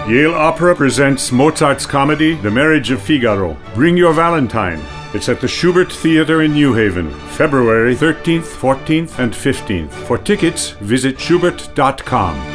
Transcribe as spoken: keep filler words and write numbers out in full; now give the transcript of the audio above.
Yale Opera presents Mozart's comedy, The Marriage of Figaro. Bring your Valentine. It's at the Shubert Theater in New Haven, February thirteenth, fourteenth, and fifteenth. For tickets, visit shubert dot com.